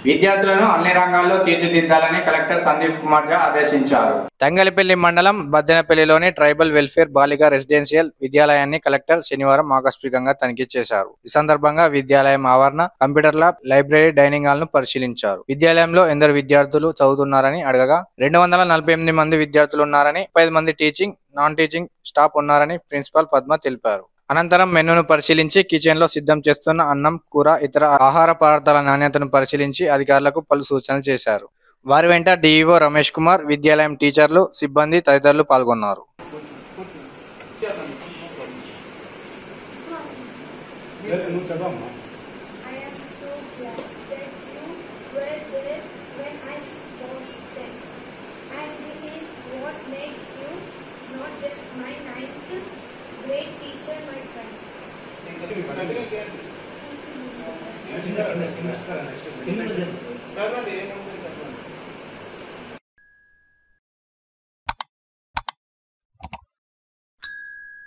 విద్యార్థులను అన్ని రంగాల్లో తీర్చిదిద్దాలని కలెక్టర్ సందీప్ కుమార్ ఝా ఆదేశించారు. తంగలపల్లి మండలం బద్దెనపల్లిలోని ట్రైబల్ వెల్ఫేర్ బాలిక రెసిడెన్షియల్ విద్యాలయాన్ని కలెక్టర్ శనివారం ఆకస్మికంగా తనిఖీ చేశారు. ఈ సందర్భంగా విద్యాలయం ఆవరణ, computer lab, library, dining hall ను పరిశీలించారు. విద్యాలయంలో ఎందరు విద్యార్థులు చదువుతున్నారని అడగగా 248 మంది విద్యార్థులు ఉన్నారని, 5 మంది టీచింగ్, నాన్ టీచింగ్ స్టాఫ్ ఉన్నారని ప్రిన్సిపాల్ పద్మ తెలిపారు. అనంతరం మెనూను పరిశీలించి కిచెన్ లో సిద్ధం చేస్తున్న అన్నం, కూర, ఇతర ఆహార పదార్థాల నాణ్యతను పరిశీలించి అధికారులకు పలు సూచనలు చేశారు. వారి వెంట డిఈఓ రమేష్ కుమార్, విద్యాలయం టీచర్లు, సిబ్బంది తదితరులు పాల్గొన్నారు. Next